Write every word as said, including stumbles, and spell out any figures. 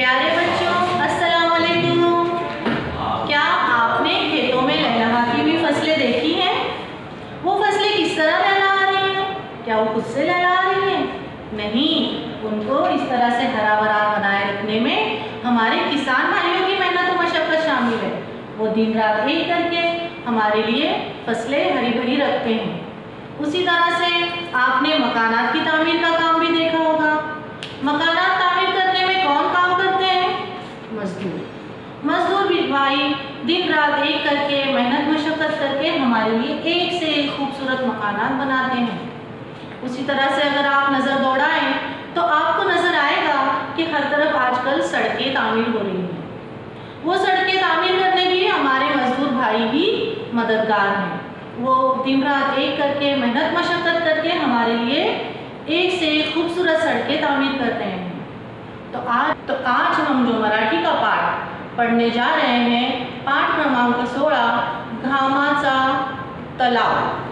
प्यारे बच्चों, अस्सलाम वालेकुम। क्या आपने खेतों में लहलहाती हुई फसलें देखी हैं? वो फसलें किस तरह लहलहा रही हैं? क्या वो खुद से लहलहा रही हैं? नहीं, उनको इस तरह से हरा भरा बनाए रखने में हमारे किसान भाइयों की मेहनत और मशक्कत शामिल है। वो दिन रात एक करके हमारे लिए फसलें हरी भरी रखते हैं। उसी तरह से आपने मकानात की तामीर का काम भी देखा होगा। मकानात तामीर करने में कौन काम करते हैं? मजदूर। मजदूर भी भाई दिन रात एक करके मेहनत मशक्कत करके हमारे लिए एक से एक खूबसूरत मकानात बनाते हैं। उसी तरह से अगर आप नज़र दौड़ाएं तो आपको नज़र आएगा कि हर तरफ आजकल सड़कें तामीर हो रही हैं। वो सड़कें तामीर करने भी हमारे मजदूर भाई ही मददगार हैं। वो दिन रात एक करके मेहनत मशक्कत करके हमारे लिए एक से एक खूबसूरत सड़कें तामीर कर रहे हैं। तो आज तो आज हम जो मराठी का पाठ पढ़ने जा रहे हैं, पाठ क्रमांक सोळा, घामाचा तलाव।